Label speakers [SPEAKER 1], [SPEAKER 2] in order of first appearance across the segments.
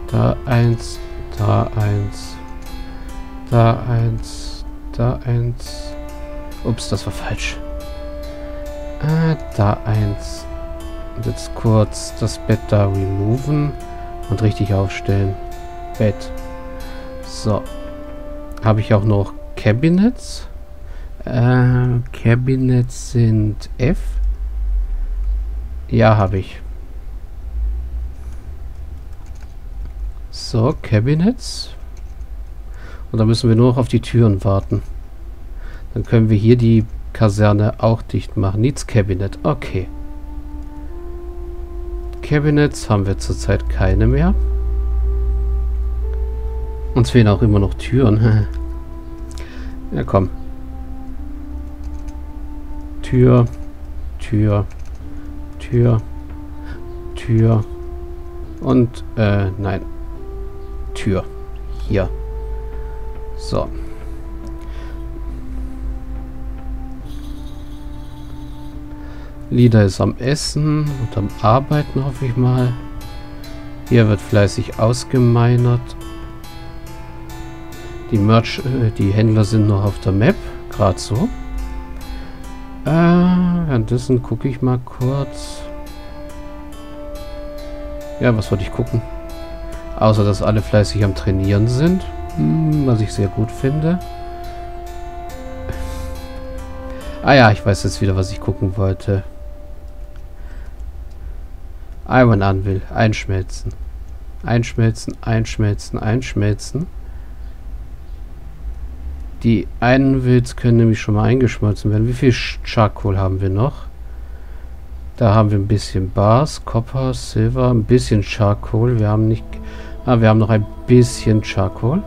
[SPEAKER 1] Da eins, da eins, da eins, da eins. Ups, das war falsch. Da eins. Und jetzt kurz das Bett da removen und richtig aufstellen. Bett. So. Habe ich auch noch Cabinets? Cabinets sind F. Ja, habe ich. So, Cabinets. Und da müssen wir nur noch auf die Türen warten. Dann können wir hier die Kaserne auch dicht machen. Needs Cabinet. Okay. Cabinets haben wir zurzeit keine mehr. Uns fehlen auch immer noch Türen. Ja, komm. Tür, Tür, Tür, Tür und, nein. Tür. Hier. So. Lida ist am Essen und am Arbeiten, hoffe ich mal. Hier wird fleißig ausgemeinert. Die Händler sind noch auf der Map. Gerade so. Währenddessen gucke ich mal kurz. Ja, was wollte ich gucken? Außer, dass alle fleißig am Trainieren sind. Was ich sehr gut finde. Ah ja, ich weiß jetzt wieder, was ich gucken wollte. Iron Anvil. Einschmelzen. Einschmelzen, einschmelzen, einschmelzen. Die Anvils können nämlich schon mal eingeschmolzen werden. Wie viel Charcoal haben wir noch? Da haben wir ein bisschen Bars, Copper, Silver, ein bisschen Charcoal. Wir haben nicht... wir haben noch ein bisschen Charcoal.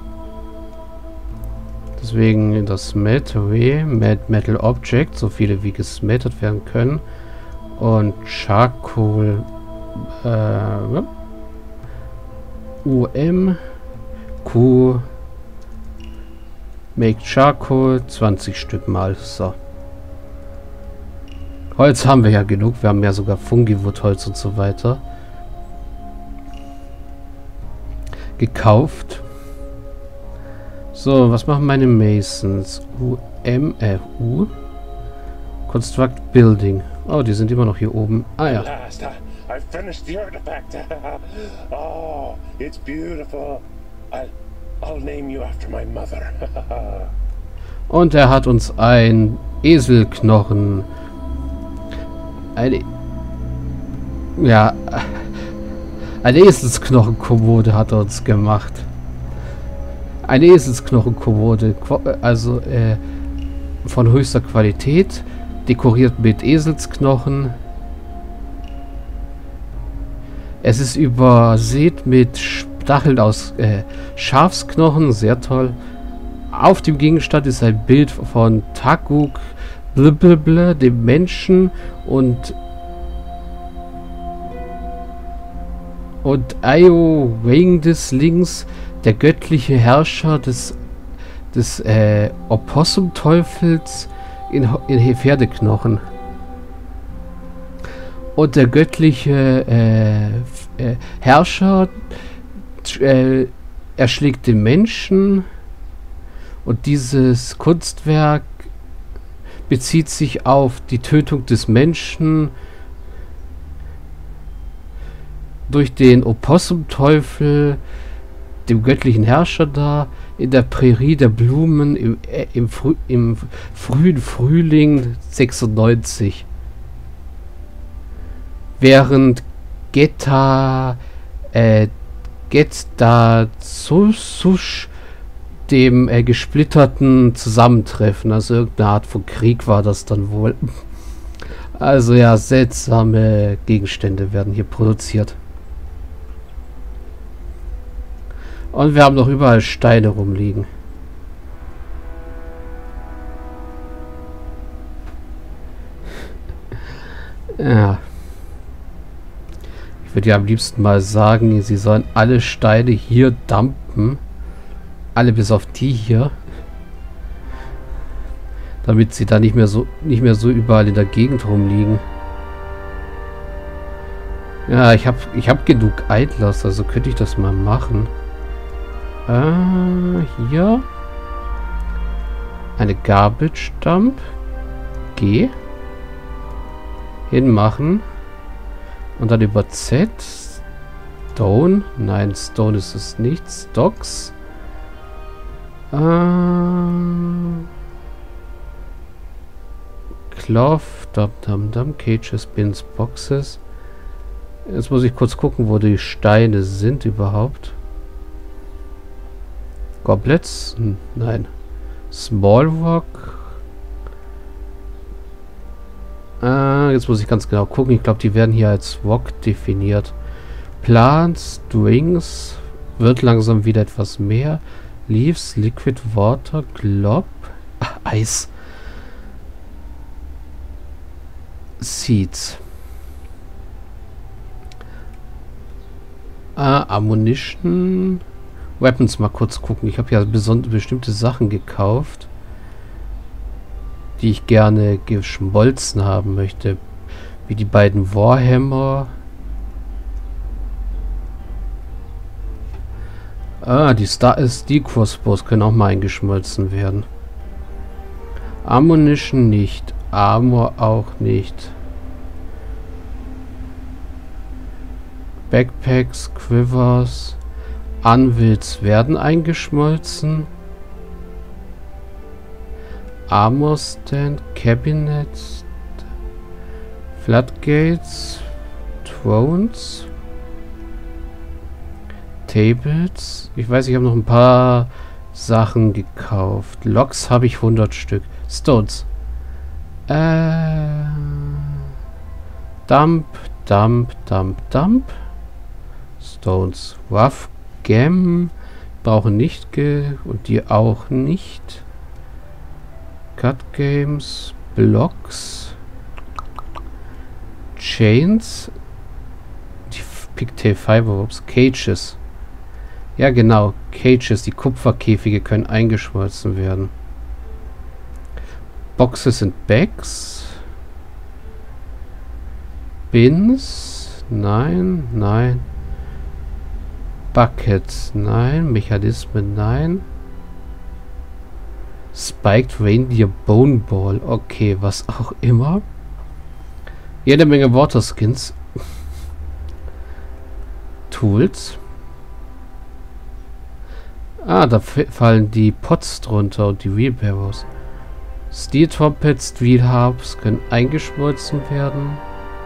[SPEAKER 1] Deswegen das Smeltery, Metal Object, so viele wie gesmeltet werden können. Und Charcoal, Q, Make Charcoal, 20 Stück mal, so. Holz haben wir ja genug, wir haben ja sogar Fungiwood-Holz und so weiter. Gekauft. So, was machen meine Masons? U. Construct Building. Oh, die sind immer noch hier oben. Ah ja.
[SPEAKER 2] I finished the artifact. Oh, it's beautiful. I'll name you after my mother.
[SPEAKER 1] Und er hat uns ein Eselknochen. Eine Eselsknochenkommode hat er uns gemacht. Eine Eselsknochenkommode, also von höchster Qualität, dekoriert mit Eselsknochen. Es ist übersät mit Stacheln aus Schafsknochen, sehr toll. Auf dem Gegenstand ist ein Bild von Takuk, dem Menschen, und Io Wing des links, der göttliche Herrscher des Opossum-Teufels in Pferdeknochen. Und der göttliche Herrscher erschlägt den Menschen. Und dieses Kunstwerk bezieht sich auf die Tötung des Menschen durch den Opossum-Teufel, dem göttlichen Herrscher da, in der Prärie der Blumen im frühen Frühling 96. Während Getsush dem gesplitterten Zusammentreffen, also irgendeine Art von Krieg war das dann wohl. Also ja, seltsame Gegenstände werden hier produziert. Und wir haben noch überall Steine rumliegen. Ja. Ich würde ja am liebsten mal sagen, sie sollen alle Steine hier dumpen. Alle bis auf die hier. Damit sie da nicht mehr so überall in der Gegend rumliegen. Ja, ich hab genug Einlass, also könnte ich das mal machen. Hier. Eine Garbage Dump. G. Hinmachen. Und dann über Z. Stone. Nein, Stone ist es nicht. Stocks. Cloth. Cages, Bins, Boxes. Jetzt muss ich kurz gucken, wo die Steine sind überhaupt. Goblets? Nein. Small Rock. Jetzt muss ich ganz genau gucken. Ich glaube, die werden hier als Rock definiert. Plants, Strings. Wird langsam wieder etwas mehr. Leaves, Liquid Water, Glob. Eis. Seeds. Ammunition. Weapons, mal kurz gucken. Ich habe ja bestimmte Sachen gekauft, die ich gerne geschmolzen haben möchte. Wie die beiden Warhammer. Die Crossbows können auch mal eingeschmolzen werden. Ammunition nicht. Armor auch nicht. Backpacks, Quivers, Anvils werden eingeschmolzen. Armor Stand, Cabinets, Floodgates, Thrones, Tables. Ich weiß, ich habe noch ein paar Sachen gekauft. Logs habe ich 100 Stück. Stones. Dump. Stones. Rough Gem. Brauchen nicht. Und die auch nicht. Cut Games. Blocks. Chains. Die Pigtail Fiberwebs. Cages. Ja, genau. Cages. Die Kupferkäfige können eingeschmolzen werden. Boxes und Bags. Bins. Nein. Buckets. Nein. Mechanismen. Nein. Spiked Reindeer Bone Ball. Okay, was auch immer. Jede Menge Waterskins. Tools. Da fallen die Pots drunter und die Wheelbarrows. Steel Trumpets, Steel Harps können eingeschmolzen werden.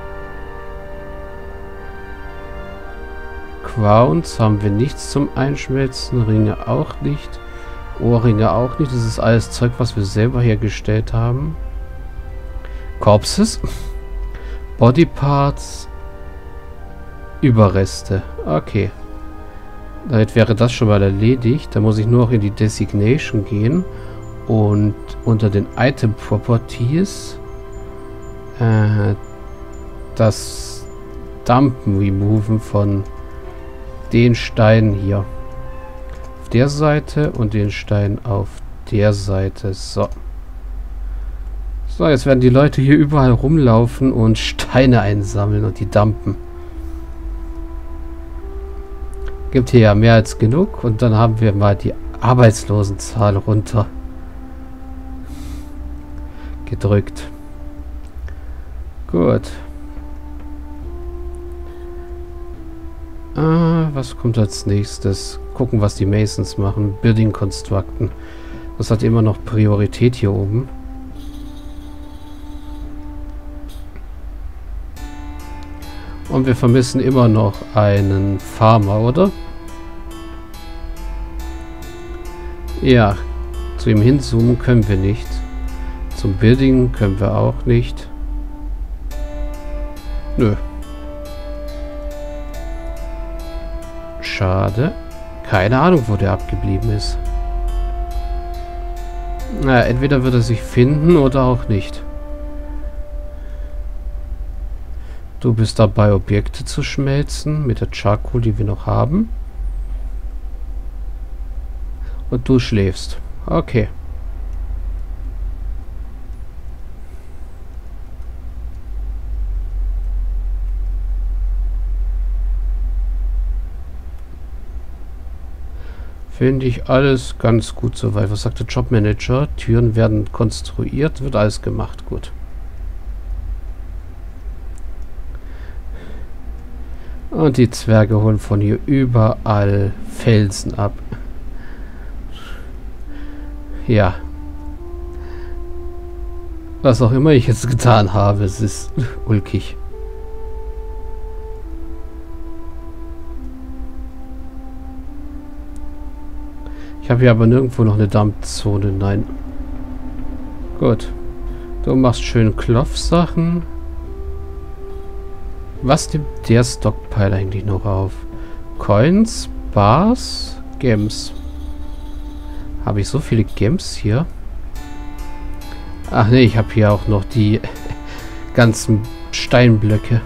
[SPEAKER 1] Crowns haben wir nichts zum Einschmelzen. Ringe auch nicht. Ohrringe auch nicht. Das ist alles Zeug, was wir selber hergestellt haben. Corpses. Bodyparts. Überreste. Okay. Damit wäre das schon mal erledigt. Da muss ich nur noch in die Designation gehen. Und unter den Item Properties das Dumpen removen von den Steinen hier. Auf der Seite und den Stein auf der Seite. So. So, jetzt werden die Leute hier überall rumlaufen und Steine einsammeln und die dumpen. Gibt hier ja mehr als genug und dann haben wir mal die Arbeitslosenzahl runter gedrückt. Gut. Was kommt als nächstes? Gucken, was die Masons machen. Building constructen. Das hat immer noch Priorität hier oben. Und wir vermissen immer noch einen Farmer, oder? Ja, zu ihm hinzoomen können wir nicht. Zum Building können wir auch nicht. Nö. Schade. Keine Ahnung, wo der abgeblieben ist. Naja, entweder wird er sich finden oder auch nicht. Du bist dabei, Objekte zu schmelzen mit der Charcoal, die wir noch haben. Und du schläfst. Okay. Finde ich alles ganz gut soweit. Was sagt der Jobmanager? Türen werden konstruiert, wird alles gemacht. Gut. Und die Zwerge holen von hier überall Felsen ab. Ja. Was auch immer ich jetzt getan habe, es ist ulkig. Ich habe hier aber nirgendwo noch eine Dampfzone. Nein. Gut. Du machst schön Klopfsachen. Was nimmt der Stockpile eigentlich noch auf? Coins, Bars, Gems. Habe ich so viele Gems hier? Ach nee, ich habe hier auch noch die ganzen Steinblöcke.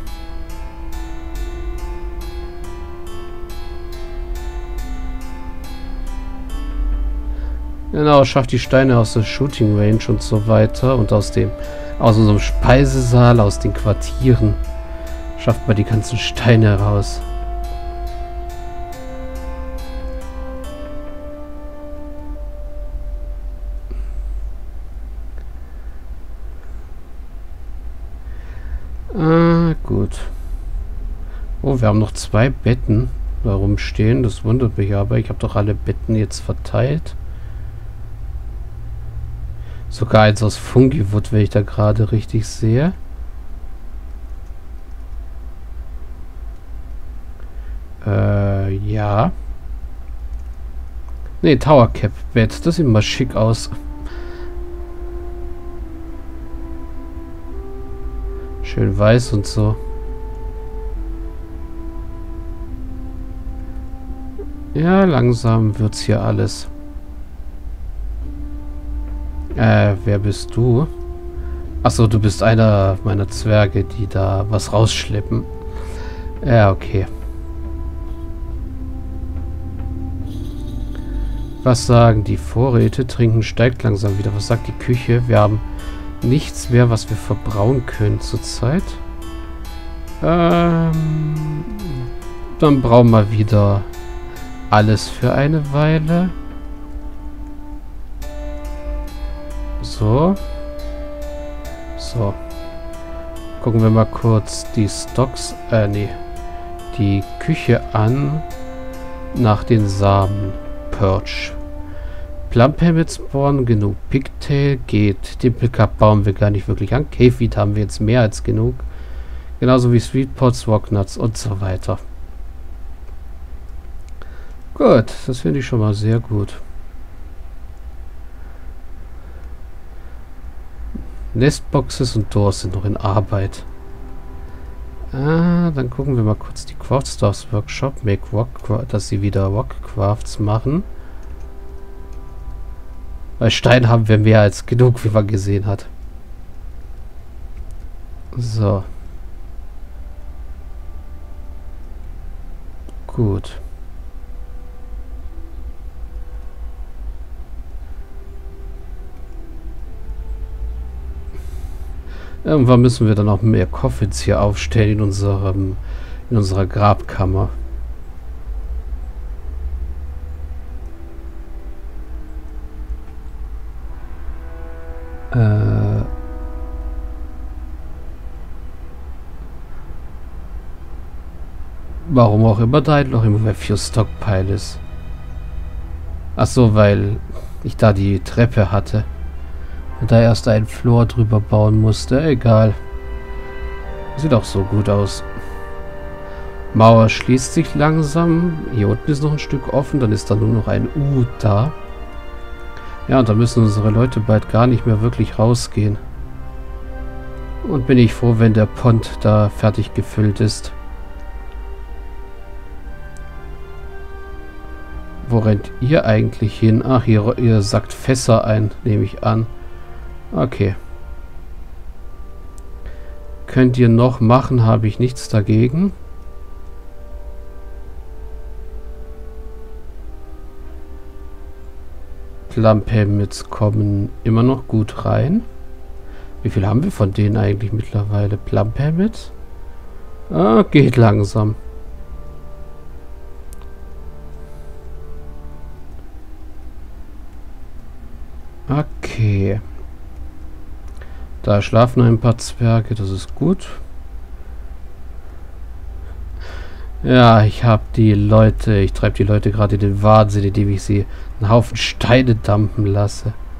[SPEAKER 1] Genau, schafft die Steine aus der Shooting Range und so weiter. Und aus unserem Speisesaal, aus den Quartieren. Schafft man die ganzen Steine raus. Gut. Oh, wir haben noch 2 Betten da rumstehen. Das wundert mich aber. Ich habe doch alle Betten jetzt verteilt. Sogar eins aus Fungiwood, wenn ich da gerade richtig sehe. Ja. Ne, Tower Cap Bett. Das sieht mal schick aus. Schön weiß und so. Ja, langsam wird's hier alles. Wer bist du? Achso, du bist einer meiner Zwerge, die da was rausschleppen. Ja, okay. Was sagen die Vorräte? Trinken steigt langsam wieder. Was sagt die Küche? Wir haben nichts mehr, was wir verbrauen können zurzeit. Dann brauchen wir wieder alles für eine Weile. So. So. Gucken wir mal kurz die Stocks, die Küche an nach den Samen. Perch. Plumpermit spawnen, genug. Pigtail geht. Dimplecup bauen wir gar nicht wirklich an. Caveweed haben wir jetzt mehr als genug. Genauso wie Sweetpots, Rocknuts und so weiter. Gut, das finde ich schon mal sehr gut. Nestboxes und Doors sind noch in Arbeit. Dann gucken wir mal kurz die Craftstars Workshop. Make Rock, dass sie wieder Rockcrafts machen. Bei Stein haben wir mehr als genug, wie man gesehen hat. So. Gut. Irgendwann müssen wir dann auch mehr Coffins hier aufstellen in unserer Grabkammer. Warum auch immer da noch im Refuse Stockpile ist. Ach so, weil ich da die Treppe hatte. Und da erst einen Floor drüber bauen musste. Egal. Sieht auch so gut aus. Mauer schließt sich langsam. Hier unten ist noch ein Stück offen. Dann ist da nur noch ein U da. Ja, und da müssen unsere Leute bald gar nicht mehr wirklich rausgehen. Und bin ich froh, wenn der Pond da fertig gefüllt ist. Wo rennt ihr eigentlich hin? Ach, ihr sackt Fässer ein, nehme ich an. Okay. Könnt ihr noch machen, habe ich nichts dagegen. Plumpermits kommen immer noch gut rein. Wie viel haben wir von denen eigentlich mittlerweile? Plumpermits? Geht langsam. Okay. Da schlafen ein paar Zwerge, das ist gut. Ja, ich treibe die Leute gerade in den Wahnsinn, indem ich sie einen Haufen Steine dumpen lasse.